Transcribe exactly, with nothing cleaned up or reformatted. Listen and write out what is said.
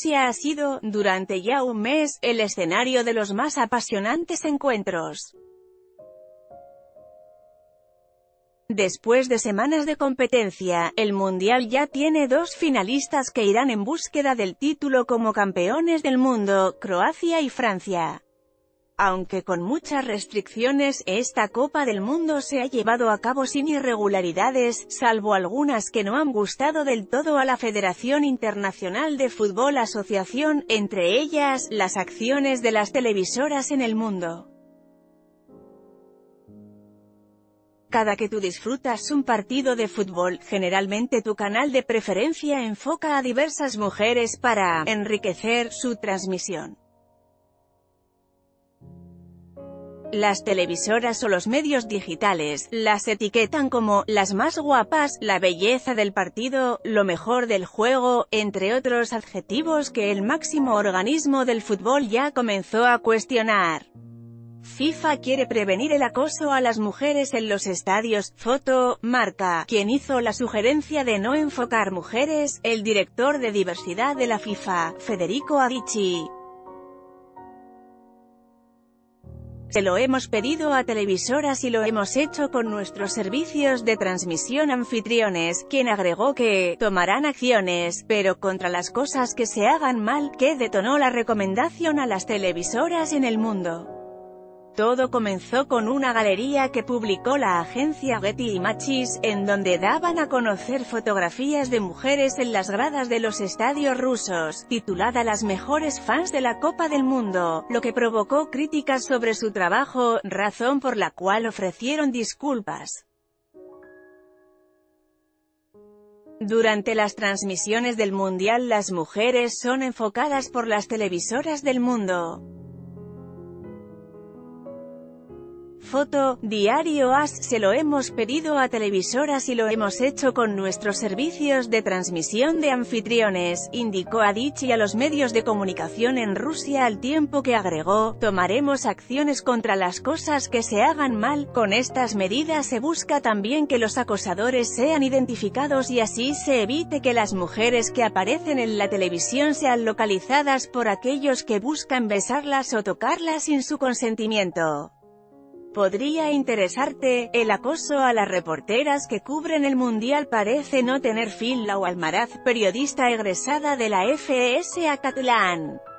Rusia ha sido, durante ya un mes, el escenario de los más apasionantes encuentros. Después de semanas de competencia, el Mundial ya tiene dos finalistas que irán en búsqueda del título como campeones del mundo, Croacia y Francia. Aunque con muchas restricciones, esta Copa del Mundo se ha llevado a cabo sin irregularidades, salvo algunas que no han gustado del todo a la Federación Internacional de Fútbol Asociación, entre ellas, las acciones de las televisoras en el mundo. Cada que tú disfrutas un partido de fútbol, generalmente tu canal de preferencia enfoca a diversas mujeres para enriquecer su transmisión. Las televisoras o los medios digitales las etiquetan como las más guapas, la belleza del partido, lo mejor del juego, entre otros adjetivos que el máximo organismo del fútbol ya comenzó a cuestionar. FIFA quiere prevenir el acoso a las mujeres en los estadios. Foto, Marca. Quien hizo la sugerencia de no enfocar mujeres, el director de diversidad de la FIFA, Federico Adichie. Se lo hemos pedido a televisoras y lo hemos hecho con nuestros servicios de transmisión anfitriones, quien agregó que tomarán acciones, pero contra las cosas que se hagan mal, que detonó la recomendación a las televisoras en el mundo. Todo comenzó con una galería que publicó la agencia Getty Images, en donde daban a conocer fotografías de mujeres en las gradas de los estadios rusos, titulada Las mejores fans de la Copa del Mundo, lo que provocó críticas sobre su trabajo, razón por la cual ofrecieron disculpas. Durante las transmisiones del Mundial las mujeres son enfocadas por las televisoras del mundo. Foto, Diario A S. Se lo hemos pedido a televisoras y lo hemos hecho con nuestros servicios de transmisión de anfitriones, indicó Adichie a los medios de comunicación en Rusia al tiempo que agregó, tomaremos acciones contra las cosas que se hagan mal. Con estas medidas se busca también que los acosadores sean identificados y así se evite que las mujeres que aparecen en la televisión sean localizadas por aquellos que buscan besarlas o tocarlas sin su consentimiento. Podría interesarte, el acoso a las reporteras que cubren el Mundial parece no tener fin. Lau Almaraz, periodista egresada de la F E S Acatlán.